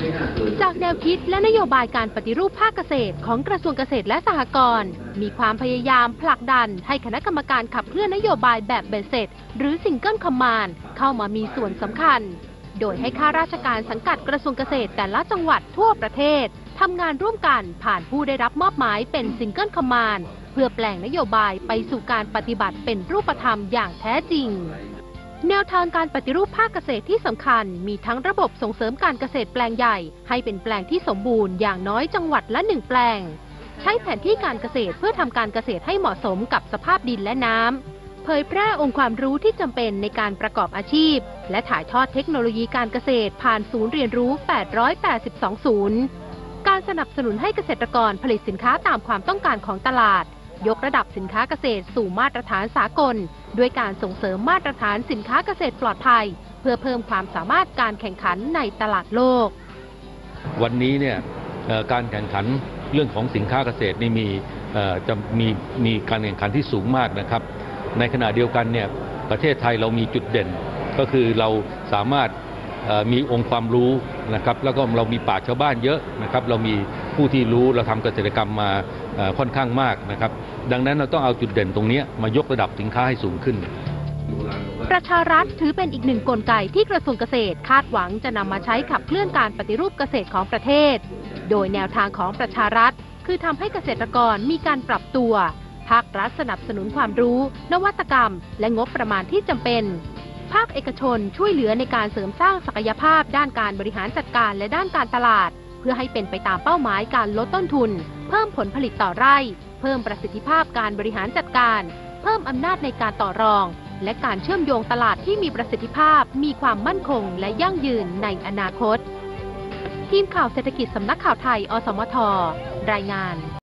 จากแนวคิดและนโยบายการปฏิรูปภาคเกษตรของกระทรวงเกษตรและสหกรณ์มีความพยายามผลักดันให้คณะกรรมการขับเคลื่อนนโยบายแบบเบ็ดเสร็จหรือซิงเกิลคอมมานด์เข้ามามีส่วนสำคัญโดยให้ข้าราชการสังกัดกระทรวงเกษตรแต่ละจังหวัดทั่วประเทศทำงานร่วมกันผ่านผู้ได้รับมอบหมายเป็นซิงเกิลคอมมานด์เพื่อแปลงนโยบายไปสู่การปฏิบัติเป็นรูปธรรมอย่างแท้จริงแนวทางการปฏิรูปภาคเกษตรที่สำคัญมีทั้งระบบส่งเสริมการเกษตรแปลงใหญ่ให้เป็นแปลงที่สมบูรณ์อย่างน้อยจังหวัดละ1แปลงใช้แผนที่การเกษตรเพื่อทำการเกษตรให้เหมาะสมกับสภาพดินและน้ำเผยแพร่องค์ความรู้ที่จำเป็นในการประกอบอาชีพและถ่ายทอดเทคโนโลยีการเกษตรผ่านศูนย์เรียนรู้882ศูนย์การสนับสนุนให้เกษตรกรผลิตสินค้าตามความต้องการของตลาดยกระดับสินค้าเกษตรสู่มาตรฐานสากลด้วยการส่งเสริมมาตรฐานสินค้าเกษตรปลอดภัยเพื่อเพิ่มความสามารถการแข่งขันในตลาดโลกวันนี้เนี่ยการแข่งขันเรื่องของสินค้าเกษตรนี่จะมีการแข่งขันที่สูงมากนะครับในขณะเดียวกันเนี่ยประเทศไทยเรามีจุดเด่นก็คือเราสามารถมีองค์ความรู้นะครับแล้วก็เรามีปราชญ์ชาวบ้านเยอะนะครับเรามีผู้ที่รู้เราทำเกษตรกรรมมาค่อนข้างมากนะครับดังนั้นเราต้องเอาจุดเด่นตรงนี้มายกระดับสินค้าให้สูงขึ้นประชารัฐถือเป็นอีกหนึ่งกลไกที่กระทรวงเกษตรคาดหวังจะนำมาใช้ขับเคลื่อนการปฏิรูปเกษตรของประเทศโดยแนวทางของประชารัฐคือทำให้เกษตรกรมีการปรับตัวภาครัฐสนับสนุนความรู้นวัตกรรมและงบประมาณที่จำเป็นภาคเอกชนช่วยเหลือในการเสริมสร้างศักยภาพด้านการบริหารจัดการและด้านการตลาดเพื่อให้เป็นไปตามเป้าหมายการลดต้นทุนเพิ่มผลผลิตต่อไร่เพิ่มประสิทธิภาพการบริหารจัดการเพิ่มอำนาจในการต่อรองและการเชื่อมโยงตลาดที่มีประสิทธิภาพมีความมั่นคงและยั่งยืนในอนาคตทีมข่าวเศรษฐกิจสำนักข่าวไทยอสมทรายงาน